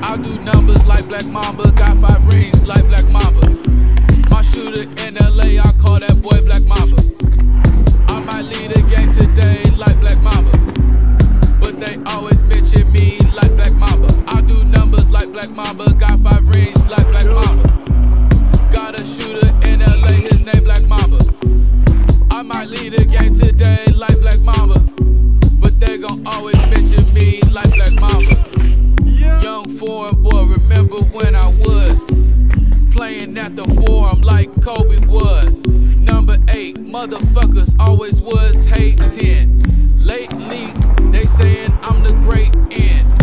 I do numbers like Black Mamba, got 5 rings like Black Mamba. My shooter in LA, I call that boy Black Mamba. I might lead a game today like Black Mamba, but they always mention me like Black Mamba. I do numbers like Black Mamba, got 5 rings like Black Mamba. Got a shooter in LA, his name Black Mamba. I might lead a game today like Black Mamba, but they gon' always mention me like Black Mamba. Young foreign boy, remember when I was playing at the forum like Kobe was. Number 8, motherfuckers always was hating. Lately, they saying I'm the great end.